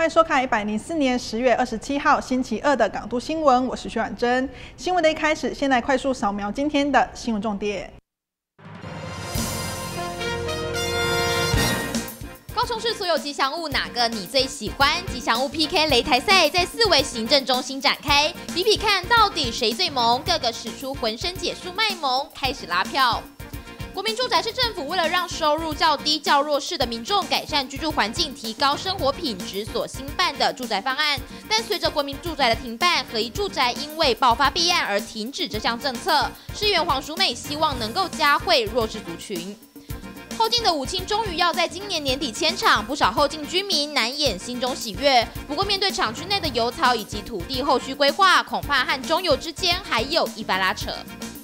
收看104年10月27号星期二的港都新闻，我是徐婉珍。新闻的一开始，先来快速扫描今天的新闻重点。 高雄市所有吉祥物哪个你最喜欢？吉祥物 PK 擂台赛在4维行政中心展开，比比看到底谁最萌？各个使出浑身解数卖萌，开始拉票。国民住宅是政府为了让收入较低、较弱势的民众改善居住环境、提高生活品质所兴办的住宅方案。但随着国民住宅的停办，合一住宅因为爆发弊案而停止这项政策。市议员黄淑美希望能够加惠弱势族群。后进的武庆终于要在今年年底迁厂，不少后进居民难掩心中喜悦。不过，面对厂区内的油槽以及土地后续规划，恐怕和中油之间还有一番拉扯。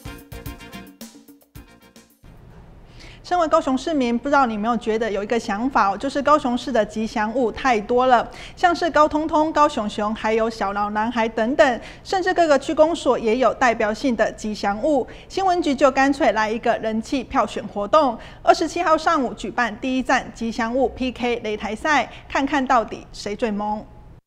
身为高雄市民，不知道你有没有觉得有一个想法就是高雄市的吉祥物太多了，像是高通通、高熊熊，还有小老男孩等等，甚至各个区公所也有代表性的吉祥物。新闻局就干脆来一个人气票选活动，27号上午举办第一站吉祥物 PK 擂台赛，看看到底谁最萌。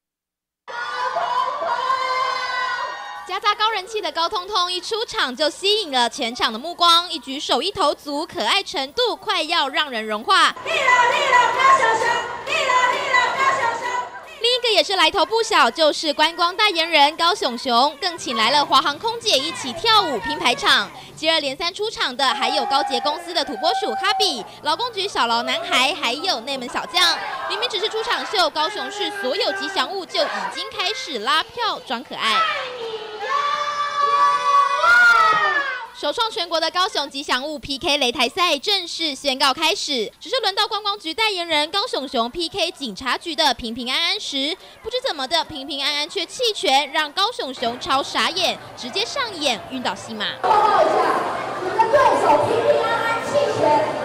夹杂高人气的高通通一出场就吸引了全场的目光，一举手一投足，可爱程度快要让人融化。 高熊熊，高熊熊。 另一个也是来头不小，就是观光代言人高熊熊，更请来了华航空姐一起跳舞拼排场。接二连三出场的还有高捷公司的土拨鼠哈比、劳工局小劳男孩，还有内门小将。明明只是出场秀，高雄市所有吉祥物就已经开始拉票装可爱。首创全国的高雄吉祥物 PK 擂台赛正式宣告开始，只是轮到观光局代言人高熊熊 PK 警察局的平平安安时，不知怎么的平平安安却弃权，让高熊熊超傻眼，直接上演晕倒戏码。 报告一下，你的对手平平安安弃权。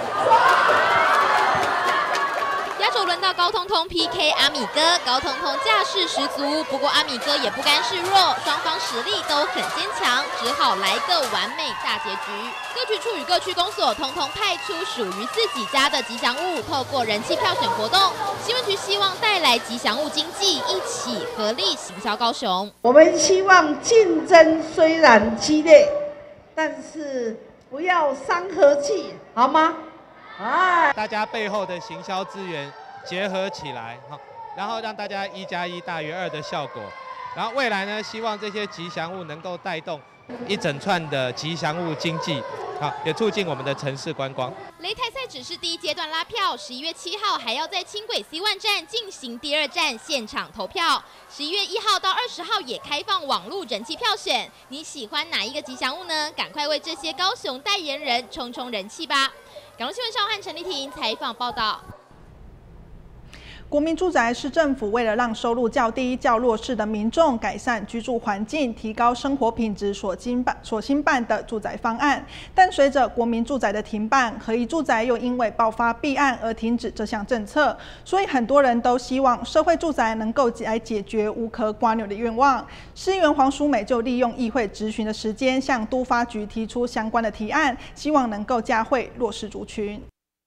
压轴轮到高通通 PK 阿米哥，高通通架势十足，不过阿米哥也不甘示弱，双方实力都很坚强，只好来个完美大结局。各局处与各区公所通通派出属于自己家的吉祥物，透过人气票选活动，新闻局希望带来吉祥物经济，一起合力行销高雄。 我们希望竞争虽然激烈，但是不要伤和气，好吗？ 大家背后的行销资源结合起来，然后让大家1+1大于2的效果。然后未来呢，希望这些吉祥物能够带动一整串的吉祥物经济，也促进我们的城市观光。 擂台赛只是第一阶段拉票，11月7号还要在轻轨 C1 站进行第2站现场投票。11月1号到20号也开放网络人气票选，你喜欢哪一个吉祥物呢？赶快为这些高雄代言人冲冲人气吧！港都新闻邵汉、陈丽婷采访报道。 国民住宅是政府为了让收入较低、较弱势的民众改善居住环境、提高生活品质所兴办的住宅方案。但随着国民住宅的停办，合一住宅又因为爆发弊案而停止这项政策，所以很多人都希望社会住宅能够来解决无壳蝸牛的愿望。市议员黄淑美就利用议会质询的时间，向都发局提出相关的提案，希望能够加惠弱势族群。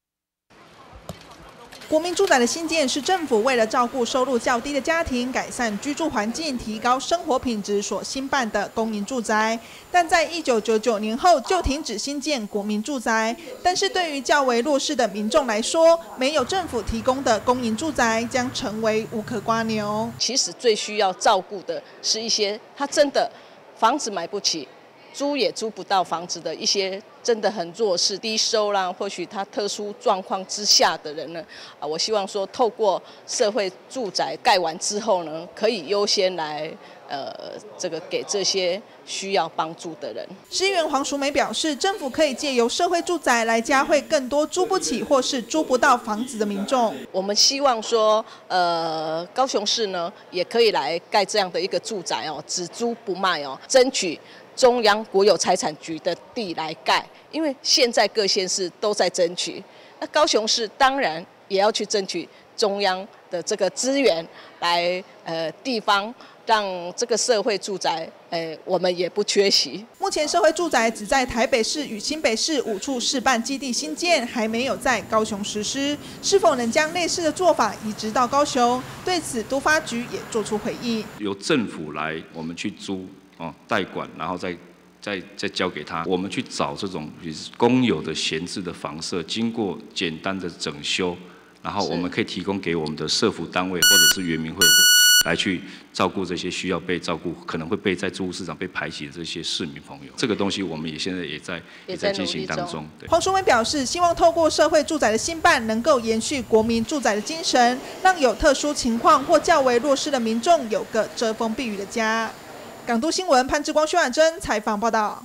国民住宅的兴建是政府为了照顾收入较低的家庭，改善居住环境、提高生活品质所兴办的公营住宅。但在1999年后就停止兴建国民住宅。但是对于较为弱势的民众来说，没有政府提供的公营住宅将成为无壳蝸牛。 其实最需要照顾的是一些他真的房子买不起，租也租不到房子的一些真的很弱势、低收啦，或许他特殊状况之下的人呢，我希望说透过社会住宅盖完之后呢，可以优先来这个给这些需要帮助的人。 市议员黄淑美表示，政府可以借由社会住宅来加惠更多租不起或是租不到房子的民众。 我们希望说，高雄市呢也可以来盖这样的一个住宅哦，只租不卖哦，争取中央国有财产局的地来盖，因为现在各县市都在争取，那高雄市当然也要去争取中央的这个资源来地方让这个社会住宅，我们也不缺席。 目前社会住宅只在台北市与新北市5处示范基地新建，还没有在高雄实施。是否能将类似的做法移植到高雄？对此，都发局也做出回应。 由政府来，我们去租代管，然后再交给他。我们去找这种公有的闲置的房舍，经过简单的整修，然后我们可以提供给我们的社福单位或者是原民会来去照顾这些需要被照顾、可能会被在租屋市场被排挤的这些市民朋友。这个东西我们现在也在进行当中。 黄淑文表示，希望透过社会住宅的兴办，能够延续国民住宅的精神，让有特殊情况或较为弱势的民众有个遮风避雨的家。港都新闻潘志光、薛婉珍采访报道。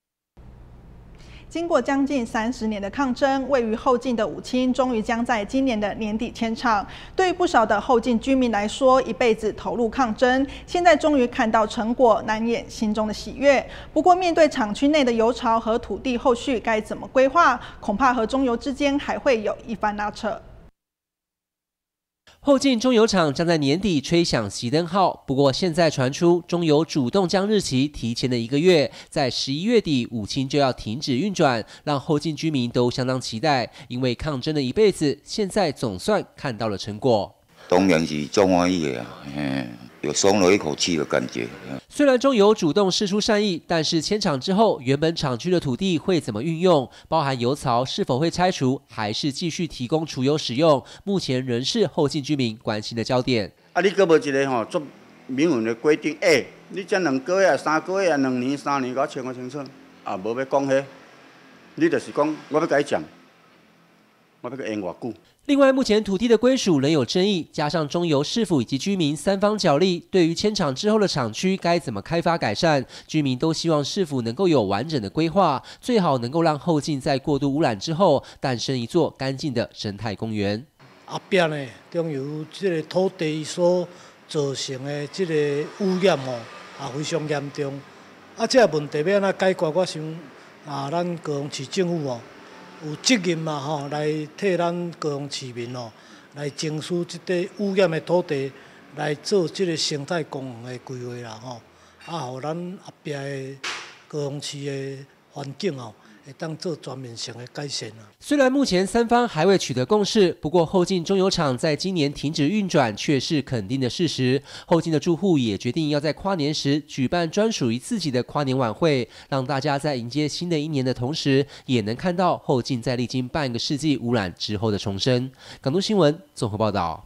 经过将近30年的抗争，位于后进的武清终于将在今年的年底迁厂。对于不少的后进居民来说，一辈子投入抗争，现在终于看到成果，难掩心中的喜悦。不过，面对厂区内的油槽和土地后续该怎么规划，恐怕和中油之间还会有一番拉扯。 后进中油厂将在年底吹响熄灯号，不过现在传出中油主动将日期提前了1个月，在11月底武清就要停止运转，让后进居民都相当期待，因为抗争了一辈子，现在总算看到了成果。 当然是足欢喜的有松了一口气的感觉。 虽然中油主动释出善意，但是迁厂之后，原本厂区的土地会怎么运用，包含油槽是否会拆除，还是继续提供储油使用，目前仍是后进居民关心的焦点。 你搁无一个做明文的规定，你这2个月、3个月、2年、3年，给我签我清楚，无要讲迄，你就是讲我要甲你讲，我要甲延偌久。 另外，目前土地的归属仍有争议，加上中油市府以及居民3方角力，对于迁厂之后的厂区该怎么开发改善，居民都希望市府能够有完整的规划，最好能够让后进在过度污染之后诞生一座干净的生态公园。 后边呢，中油这个土地所造成的这个污染也非常严重。这个问题要安怎解决？我想咱高雄市政府有责任嘛来替咱高雄市民来争取这块污染的土地，来做这个生态公园的规划啦互咱后边的高雄市的环境会当做全面性的改善。 虽然目前3方还未取得共识，不过后进中油厂在今年停止运转却是肯定的事实。后进的住户也决定要在跨年时举办专属于自己的跨年晚会，让大家在迎接新的一年的同时，也能看到后进在历经半个世纪污染之后的重生。港都新闻综合报道。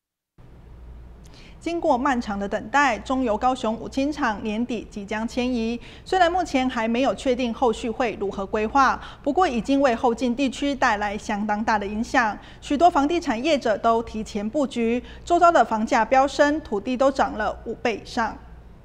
经过漫长的等待，中油高雄武清厂年底即将迁移。虽然目前还没有确定后续会如何规划，不过已经为后进地区带来相当大的影响。许多房地产业者都提前布局，周遭的房价飙升，土地都涨了5倍以上。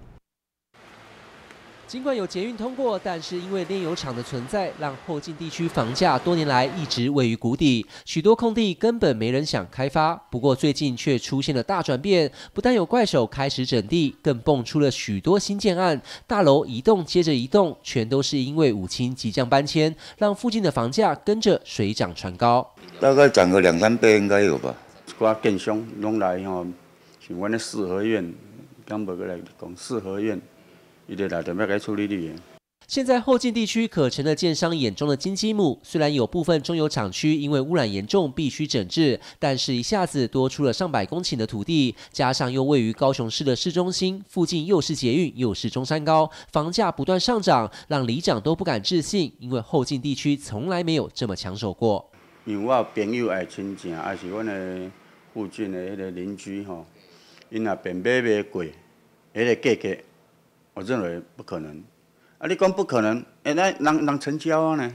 尽管有捷运通过，但是因为炼油厂的存在，让后进地区房价多年来一直位于谷底，许多空地根本没人想开发。不过最近却出现了大转变，不但有怪手开始整地，更蹦出了许多新建案，大楼一栋接着一栋，全都是因为武清即将搬迁，让附近的房价跟着水涨船高。 大概涨个2、3倍应该有吧。 一寡建商拢来像阮的四合院，刚无过来讲四合院。伊就来准备该处理你。 现在后进地区可成了建商眼中的金鸡母，虽然有部分中油厂区因为污染严重必须整治，但是一下子多出了上百公顷的土地，加上又位于高雄市的市中心，附近又是捷运又是中山高，房价不断上涨，让里长都不敢置信，因为后进地区从来没有这么抢手过。 因为我有朋友爱亲戚，还是阮的附近的迄个邻居因若便买过，迄个价格。我认为不可能，你讲不可能，那人成交呢？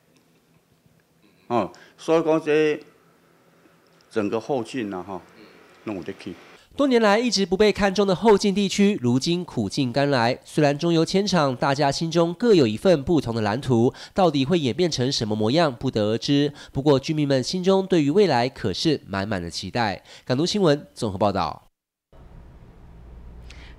所以讲这整个后进弄有得去。 多年来一直不被看中的后进地区，如今苦尽甘来。虽然中油迁厂，大家心中各有一份不同的蓝图，到底会演变成什么模样，不得而知。不过居民们心中对于未来可是满满的期待。港都新闻综合报道。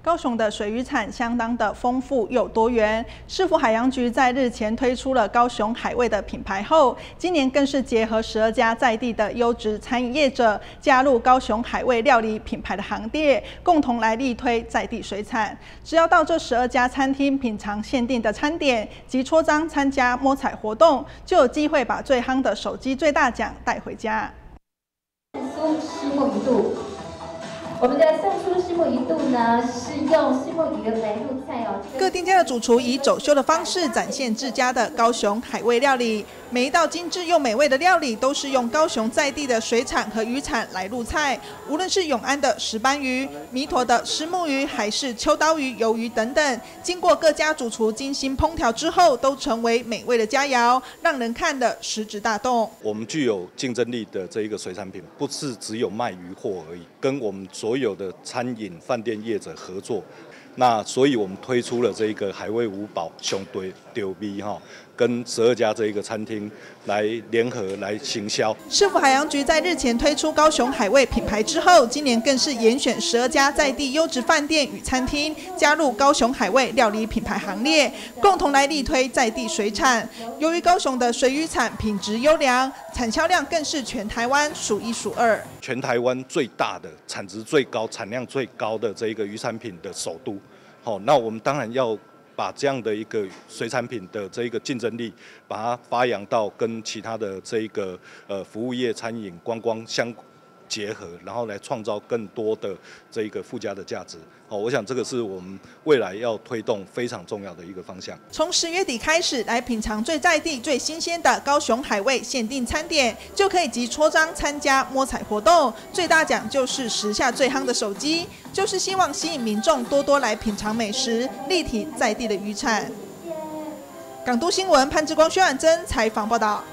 高雄的水渔产相当的丰富又多元，市府海洋局在日前推出了高雄海味的品牌后，今年更是结合12家在地的优质餐饮业者，加入高雄海味料理品牌的行列，共同来力推在地水产。只要到这12家餐厅品尝限定的餐点及戳章参加摸彩活动，就有机会把最夯的手机最大奖带回家。 虱目鱼肚，我们的上出虱目鱼肚呢，是用虱目鱼来入菜哦。 各店家的主厨以走秀的方式展现自家的高雄海味料理，每一道精致又美味的料理都是用高雄在地的水产和渔产来入菜，无论是永安的石斑鱼、弥陀的虱目鱼，还是秋刀鱼、鱿鱼等等，经过各家主厨精心烹调之后，都成为美味的佳肴，让人看得食指大动。 我们具有竞争力的这一个水产品，不是只有卖鱼货而已，跟我们所有的餐饮饭店业者合作。那所以我们推出了这个海味五宝相对丢味哈，跟12家这一个餐厅来联合来行销。 市府海洋局在日前推出高雄海味品牌之后，今年更是严选12家在地优质饭店与餐厅，加入高雄海味料理品牌行列，共同来力推在地水产。由于高雄的水渔产品质优良，产销量更是全台湾数1数2。 全台湾最大的、产值最高、产量最高的这一个渔产品的首都。好，那我们当然要把这样的一个水产品的这一个竞争力，把它发扬到跟其他的这一个服务业、餐饮、观光相结合，然后来创造更多的这一个附加的价值。好，我想这个是我们未来要推动非常重要的一个方向。 从10月底开始，来品尝最在地、最新鲜的高雄海味限定餐点，就可以集戳章参加摸彩活动。最大奖就是时下最夯的手机，就是希望吸引民众多多来品尝美食，力挺在地的渔产。港都新闻潘志光、薛婉珍采访报道。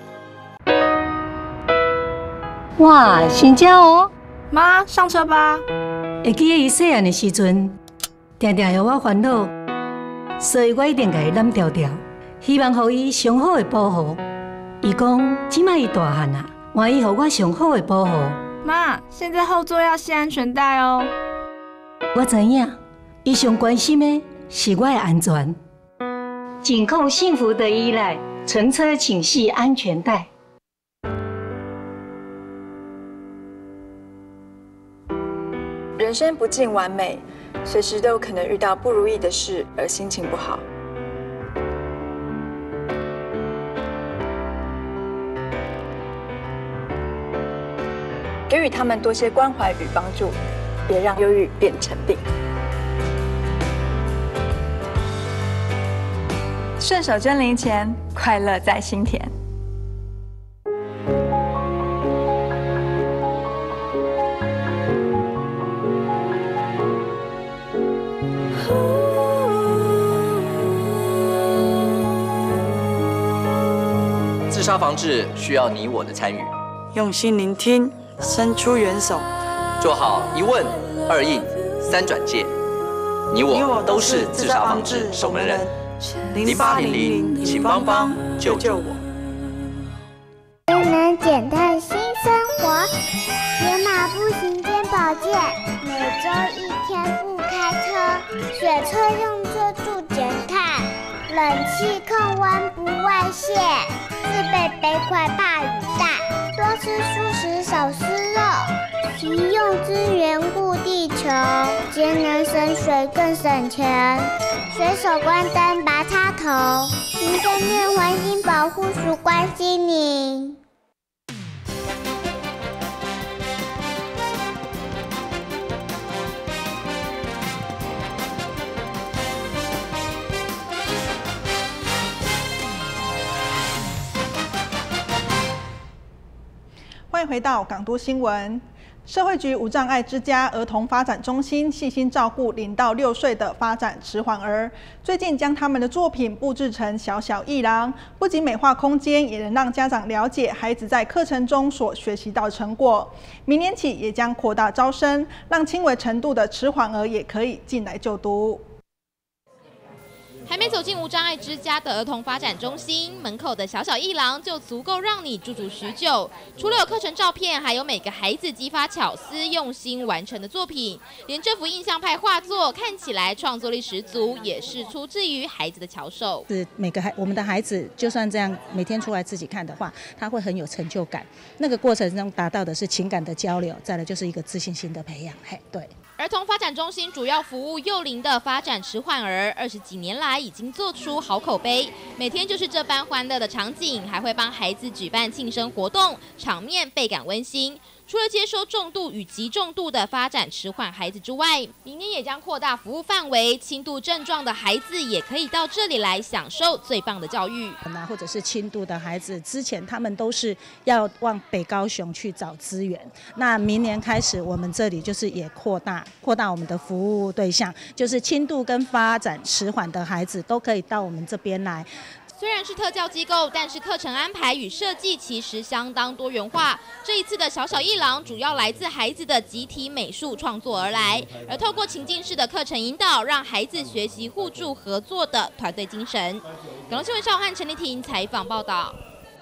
哇，新家哦！ 妈，上车吧。 会记得伊细汉的时阵，常常让我烦恼，所以我一定甲伊揽条条，希望予伊上好的保护。伊讲，即摆伊大汉啊，愿意予我上好的保护。 妈，现在后座要系安全带哦。 我知影，伊上关心的是我的安全。紧扣幸福的依赖，乘车请系安全带。 人生不尽完美，随时都有可能遇到不如意的事而心情不好。给予他们多些关怀与帮助，别让忧郁变成病。顺手捐零钱，快乐在心田。 自杀防治需要你我的参与， 用心聆听，伸出援手， 做好1问2应3转介。你我都是自杀防治守门人。0800，请帮帮救救我。 能减碳新生活，野马步行健保健，每周1天不开车，雪车用车助减碳，冷气控温不外泄，自备背块怕雨带，多吃蔬食少吃肉，急用资源护地球，节能省水更省钱，随手关灯拔插头，行政院环境保护署关心您。 欢迎回到港都新闻。社会局无障碍之家儿童发展中心细心照顾0到6岁的发展迟缓儿，最近将他们的作品布置成小小艺廊，不仅美化空间，也能让家长了解孩子在课程中所学习到的成果。明年起也将扩大招生，让轻微程度的迟缓儿也可以进来就读。 还没走进无障碍之家的儿童发展中心，门口的小小一廊就足够让你驻足许久。除了有课程照片，还有每个孩子激发巧思、用心完成的作品，连这幅印象派画作看起来创作力十足，也是出自于孩子的巧手。 是我们的孩子，就算这样每天出来自己看的话，他会很有成就感。那个过程中达到的是情感的交流，再来就是一个自信心的培养。对。 儿童发展中心主要服务幼龄的发展迟缓儿，20几年来已经做出好口碑，每天就是这般欢乐的场景，还会帮孩子举办庆生活动，场面倍感温馨。除了接收重度与极重度的发展迟缓孩子之外，明年也将扩大服务范围，轻度症状的孩子也可以到这里来享受最棒的教育。 或者是轻度的孩子，之前他们都是要往北高雄去找资源。那明年开始，我们这里就是也扩大我们的服务对象，就是轻度跟发展迟缓的孩子都可以到我们这边来。 虽然是特教机构，但是课程安排与设计其实相当多元化。这一次的小小一廊主要来自孩子的集体美术创作而来，而透过情境式的课程引导，让孩子学习互助合作的团队精神。港龙新闻邵汉、陈丽婷采访报道。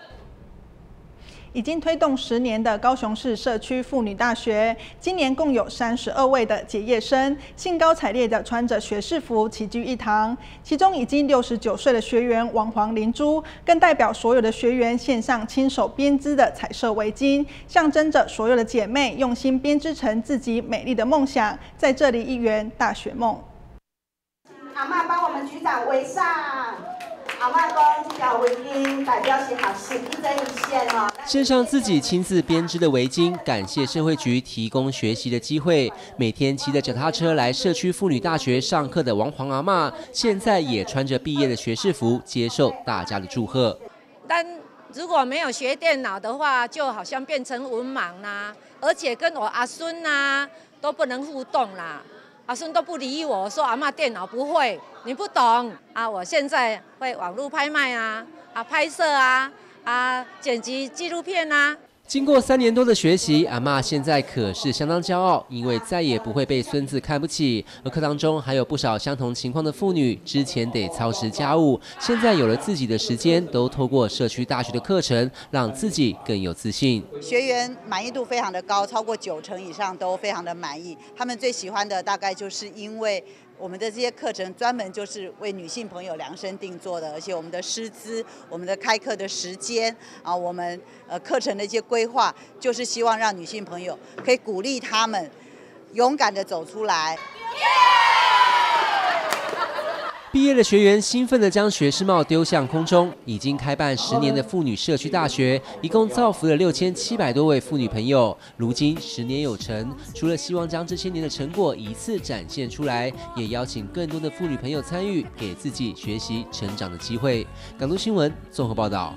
已经推动10年的高雄市社区妇女大学，今年共有32位的结业生，兴高采烈地穿着学士服齐聚一堂。其中已经69岁的学员王黄玲珠，更代表所有的学员献上亲手编织的彩色围巾，象征着所有的姐妹用心编织成自己美丽的梦想，在这里一圆大学梦。 阿嬷帮我们局长围上。阿嬷讲这条围巾代表是学习一针一线哦。 献上自己亲自编织的围巾，感谢社会局提供学习的机会。每天骑着脚踏车来社区妇女大学上课的王黄阿嬷，现在也穿着毕业的学士服，接受大家的祝贺。 但如果没有学电脑的话，就好像变成文盲啦，而且跟我阿孙啊都不能互动啦。阿孙都不理我，说阿嬷电脑不会，你不懂啊！我现在会网络拍卖啊，拍摄啊，剪辑纪录片啊。 经过3年多的学习，阿嬷现在可是相当骄傲，因为再也不会被孙子看不起。而课当中还有不少相同情况的妇女，之前得操持家务，现在有了自己的时间，都透过社区大学的课程，让自己更有自信。 学员满意度非常的高，超过90%以上都非常的满意。他们最喜欢的大概就是因为我们的这些课程专门就是为女性朋友量身定做的，而且我们的师资、我们的开课的时间啊，我们课程的一些规划，就是希望让女性朋友可以鼓励她们勇敢的走出来。 毕业的学员兴奋地将学士帽丢向空中。已经开办10年的妇女社区大学，一共造福了6700多位妇女朋友。如今10年有成，除了希望将这些年的成果一次展现出来，也邀请更多的妇女朋友参与，给自己学习成长的机会。港都新闻综合报道。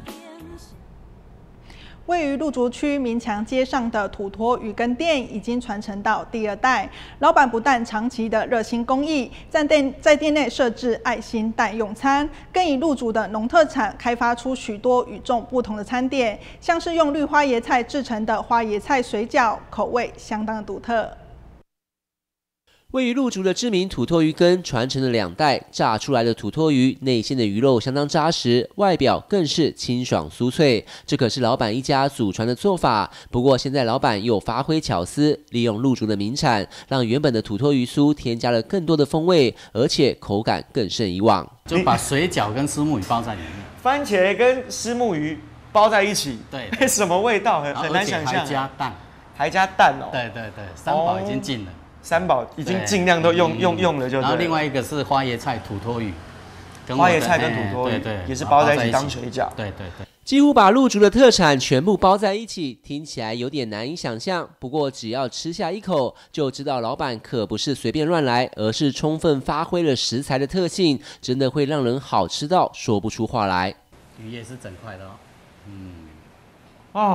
位于路竹区民强街上的土托鱼羹店已经传承到第2代，老板不但长期的热心公益，在店内设置爱心袋用餐，更以路竹的农特产开发出许多与众不同的餐点，像是用绿花椰菜制成的花椰菜水饺，口味相当的独特。 位于路竹的知名土托鱼羹传承了2代，炸出来的土托鱼内馅的鱼肉相当扎实，外表更是清爽酥脆。这可是老板一家祖传的做法。不过现在老板又发挥巧思，利用路竹的名产，让原本的土托鱼酥添加了更多的风味，而且口感更胜以往。 就把水饺跟虱目鱼包在里面， 番茄跟虱目鱼包在一起， 对， 什么味道很难想象。 还加蛋， 还加蛋哦。 对对对，3宝已经进了。 3宝已经尽量都用了就对。 然后另外一个是花椰菜土托鱼， 花椰菜跟土托鱼也是包在一起当水饺。 对对对， 几乎把路竹的特产全部包在一起，听起来有点难以想象。不过只要吃下一口，就知道老板可不是随便乱来，而是充分发挥了食材的特性，真的会让人好吃到说不出话来。 鱼也是整块的哦。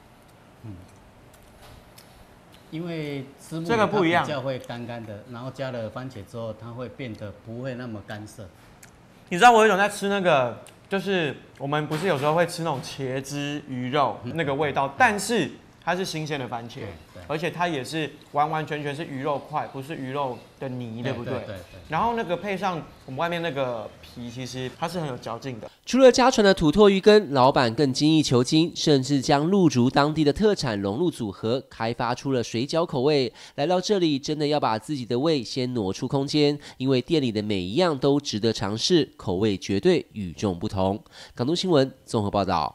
因为虱目这个不一样， 比较会干干的，然后加了番茄之后，它会变得不会那么干涩。 你知道我有一种在吃那个，就是我们不是有时候会吃那种茄汁鱼肉那个味道，但是它是新鲜的番茄，而且它也是完完全全是鱼肉块，不是鱼肉的泥，对不对？对。然后那个配上我们外面那个皮，其实它是很有嚼劲的。 除了家传的土鳶鱼羹，老板更精益求精，甚至将鹿竹当地的特产融入组合，开发出了水饺口味。来到这里，真的要把自己的胃先挪出空间，因为店里的每一样都值得尝试，口味绝对与众不同。港都新闻综合报道。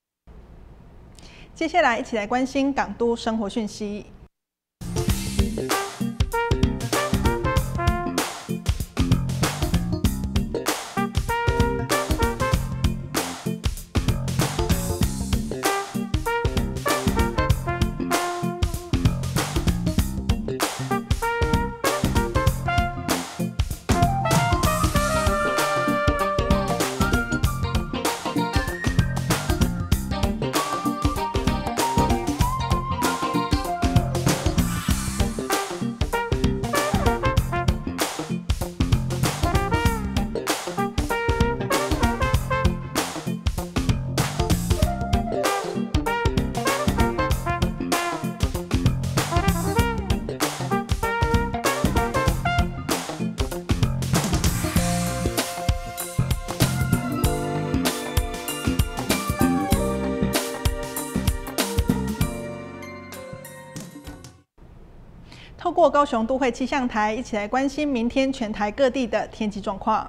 接下来一起来关心港都生活讯息。透过高雄都会气象台，一起来关心明天全台各地的天气状况。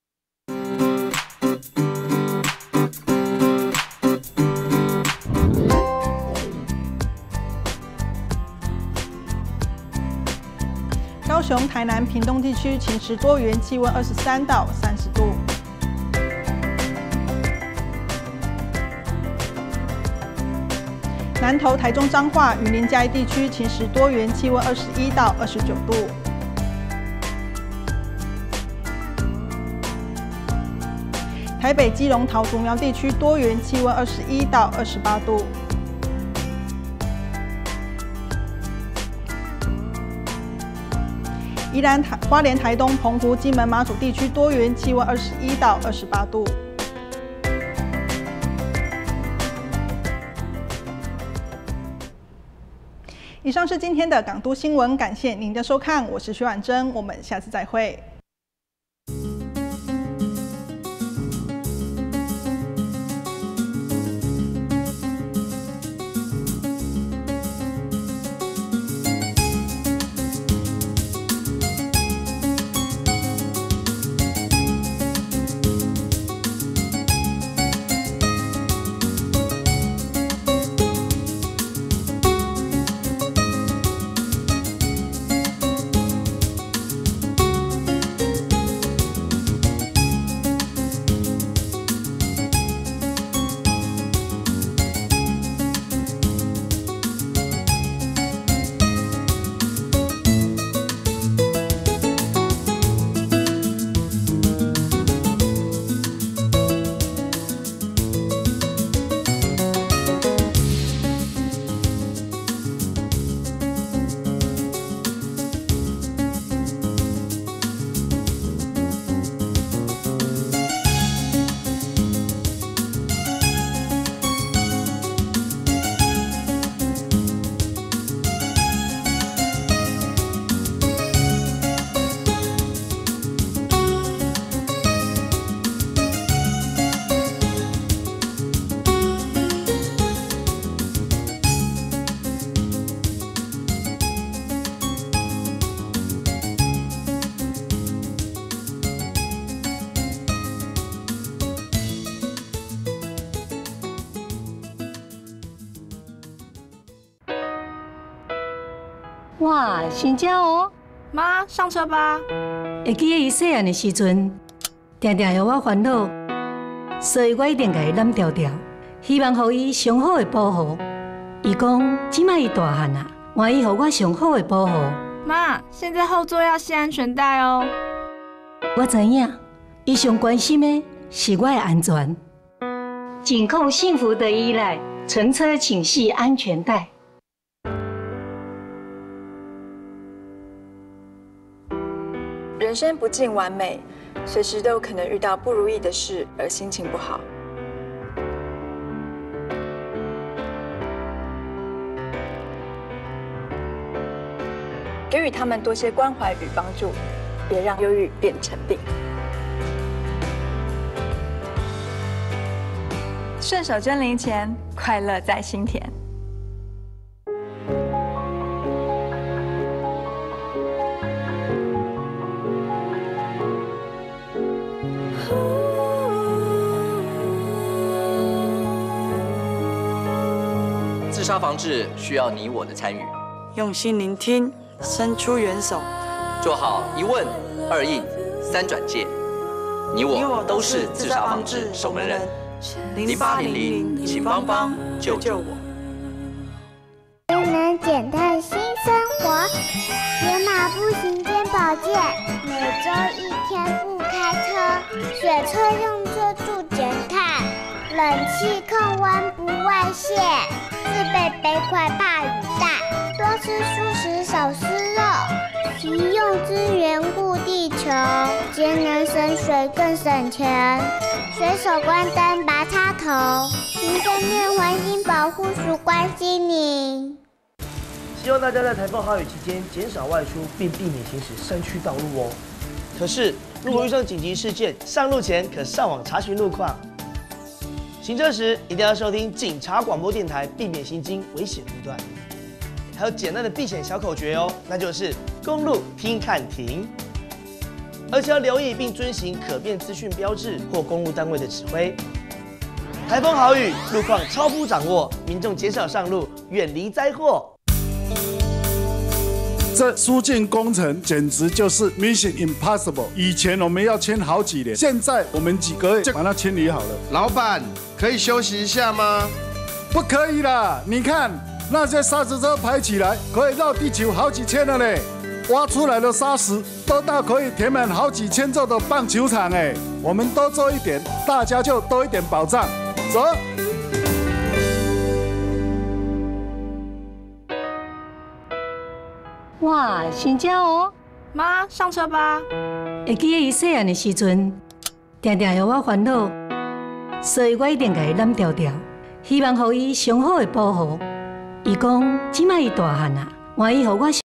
高雄、台南、屏东地区晴时多云，气温23到30度。南投、台中、彰化、云林嘉义地区晴时多云，气温21到29度。台北、基隆、桃竹苗地区多云，气温21到28度。宜兰、花莲、台东、澎湖、金门、马祖地区多云，气温21到28度。以上是今天的港都新闻，感谢您的收看，我是徐婉珍，我们下次再会。 哇，新家哦！ 妈，上车吧。 会记得伊细汉的时阵，常常让我烦恼，所以我一定甲伊揽条条，希望予伊上好的保护。伊讲，即摆伊大汉啊，愿意予我上好的保护。 妈，现在后座要系安全带哦。 我知影，伊上关心的是我的安全。紧扣幸福的依赖，乘车请系安全带。 人生不尽完美，随时都有可能遇到不如意的事而心情不好。 予他们多些关怀与帮助，别让忧郁变成病。顺手捐零钱，快乐在心田。 自杀防治需要你我的参与， 用心聆听，伸出援手， 做好1问、2应、3转介。你我都是自杀防治守门人。0800，请帮帮救救我。 都能减碳新生活，野马步行健保健，每周1天不开车，学车用作助减碳，冷气控温不外泄，自备杯筷怕雨带，多吃蔬食少吃肉，急用资源顾地球，节能省水更省钱，随手关灯拔插头，行政院环境保护署关心您。 希望大家在台风豪雨期间减少外出，并避免行驶山区道路哦。可是，如果遇上紧急事件，上路前可上网查询路况。行车时一定要收听警察广播电台，避免行经危险路段。还有简单的避险小口诀哦，那就是公路听看停。而且要留意并遵循可变资讯标志或公路单位的指挥。台风豪雨，路况超乎掌握，民众减少上路，远离灾祸。 这疏浚工程简直就是 Mission Impossible。以前我们要签好几年，现在我们几个月就把它清理好了。 老板，可以休息一下吗？ 不可以啦！你看那些砂石车排起来，可以绕地球好几圈了嘞。挖出来的砂石都大可以填满好几千座的棒球场哎。我们多做一点，大家就多一点保障。走。 哇，新家哦！ 妈，上车吧。 会记得伊细汉的时阵，常常让我烦恼，所以我一定甲伊揽条条，希望予伊上好的保护。伊讲，即摆伊大汉啊，愿意予我。